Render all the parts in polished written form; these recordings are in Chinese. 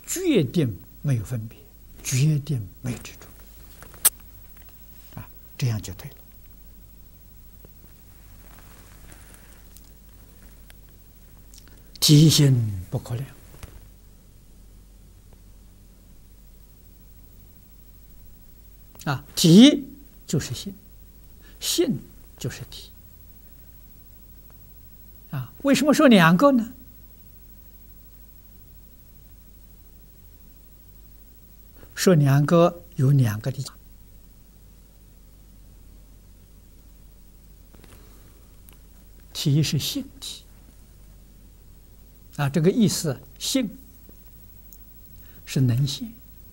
决定没有分别，决定没有执着，这样就对了。体性不可量。体就是性，性就是体。为什么说两个呢？说两个有两个的，体是性体。这个意思，性是能现，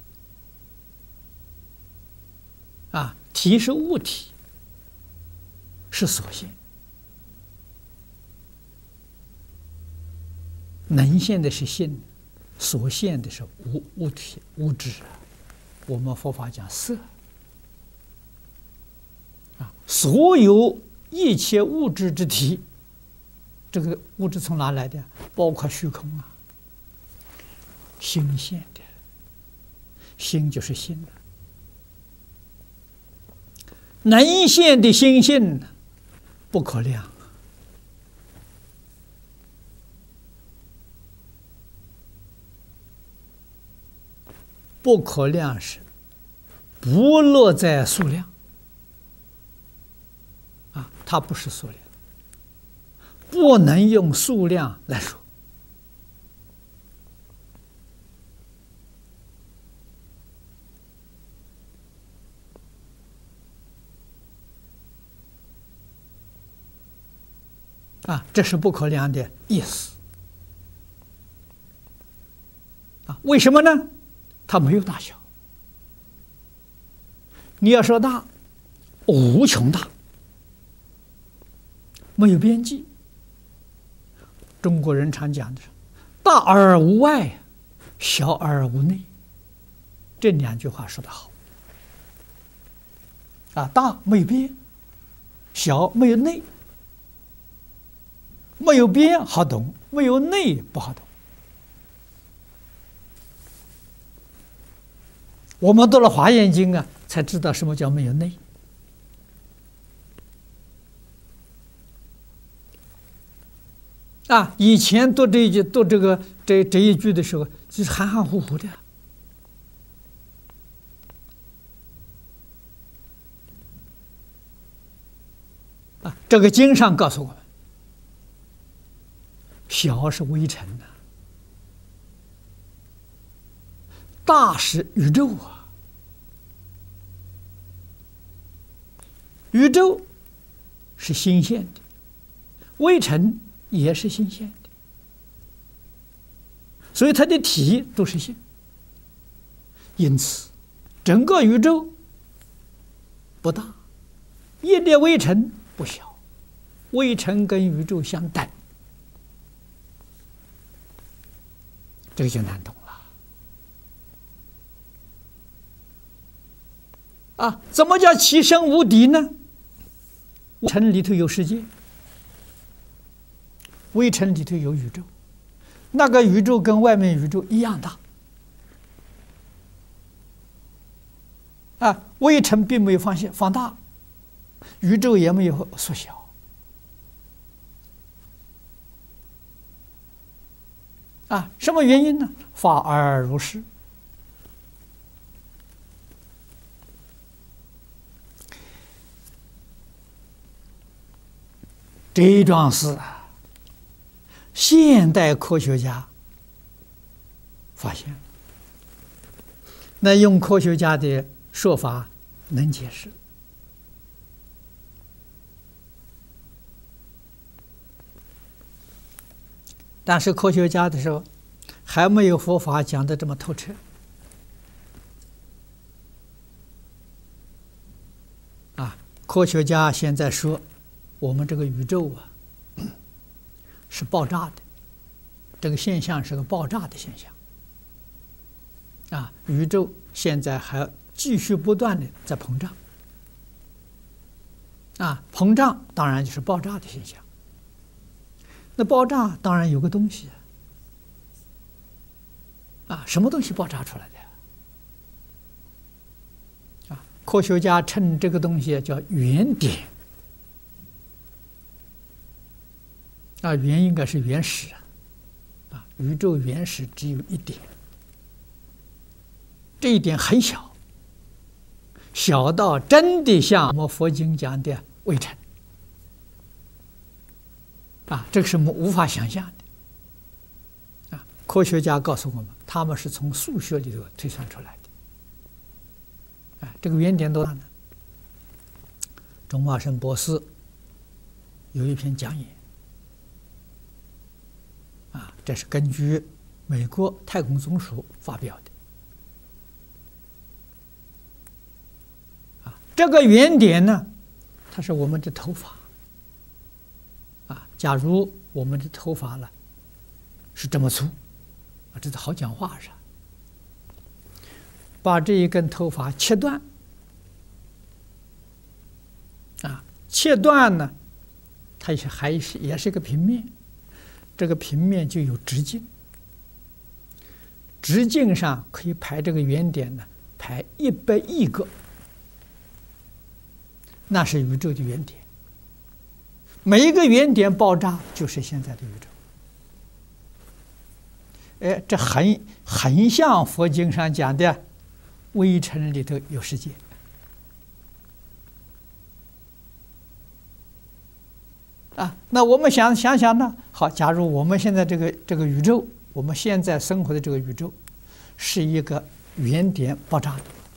体是物体，是所现。能现的是性，所现的是物体物质。我们佛法讲色，所有一切物质之体，这个物质从哪来的？包括虚空心现的，心就是心了。能现的心性不可量，不可量是不落在数量它不是数量，不能用数量来说。这是不可量的意思。为什么呢？它没有大小。你要说大，无穷大，没有边际。中国人常讲的是“大而无外，小而无内”，这两句话说得好。大没有边，小没有内。没有边好懂，没有内不好懂。我们读了《华严经》才知道什么叫没有内。以前读这一句，读这一句的时候，就是含含糊糊的。这个经上告诉我们，小是微尘大是宇宙宇宙是心现的，微尘也是心现的，所以它的体都是性。因此，整个宇宙不大，一粒微尘不小，微尘跟宇宙相等，这个就难懂了。怎么叫其身无敌呢？微尘里头有世界，微尘里头有宇宙，那个宇宙跟外面宇宙一样大。微尘并没有放大，宇宙也没有缩小。什么原因呢？法而如是。这一桩事现代科学家发现了，那用科学家的说法能解释，但是科学家的时候还没有佛法讲的这么透彻。科学家现在说我们这个宇宙是爆炸的，这个现象是个爆炸的现象。宇宙现在还继续不断的在膨胀。膨胀当然就是爆炸的现象。那爆炸当然有个东西什么东西爆炸出来的？科学家称这个东西叫原点。原应该是原始宇宙原始只有一点，这一点很小，小到真的像我们佛经讲的微尘这个是我们无法想象的科学家告诉我们，他们是从数学里头推算出来的。这个原点多大呢？钟华生博士有一篇讲演这是根据美国太空总署发表的这个原点呢，它是我们的头发假如我们的头发呢是这么粗这是好讲话是把这一根头发切断切断呢，它也是一个平面，这个平面就有直径，直径上可以排这个原点呢，排100亿个，那是宇宙的原点。每一个原点爆炸就是现在的宇宙。这很像佛经上讲的微尘里头有世界那我们想想呢，好，假如我们现在这个宇宙，我们现在生活的这个宇宙是一个原点爆炸的，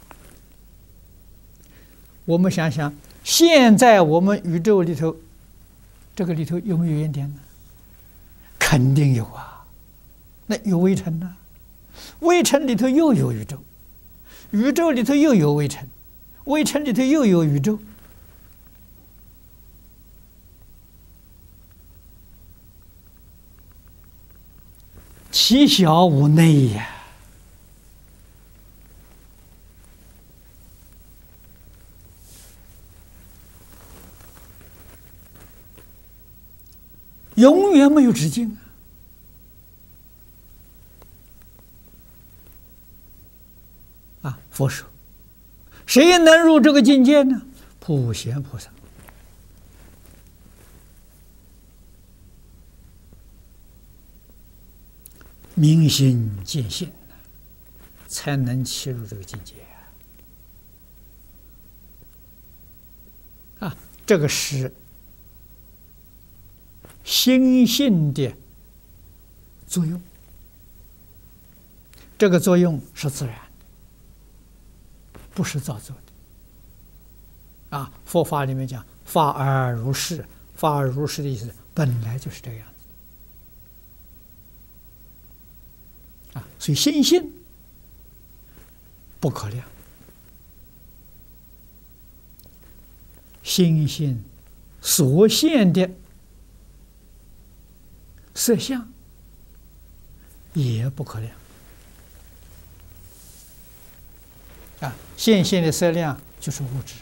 我们想想，现在我们宇宙里头，这个里头有没有原点呢？肯定有那有微尘呢，微尘里头又有宇宙，宇宙里头又有微尘，微尘里头又有宇宙。其小无内呀，永远没有止境佛说，谁能入这个境界呢？普贤菩萨。明心见性才能切入这个境界这个是心性的作用，这个作用是自然的，不是造作的佛法里面讲法而如是，法而如是的意思本来就是这个样子所以心性不可量，心性所现的色相也不可量现的色量就是物质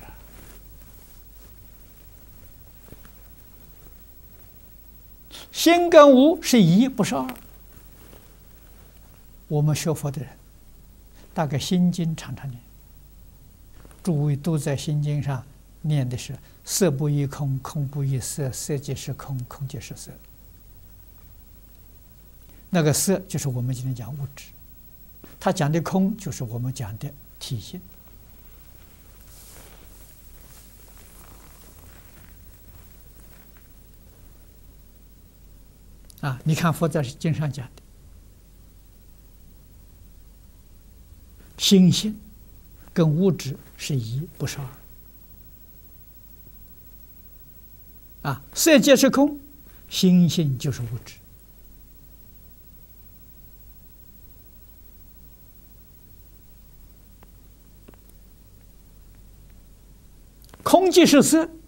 心跟无是一，不是二。我们学佛的人，大概心经常常念，诸位都在心经上念的是色不异空，空不异色，色即是空，空即是色。那个色就是我们今天讲物质，他讲的空就是我们讲的体性你看佛在经上讲的心性跟物质是一，不是二色即是空，心性就是物质空即是色，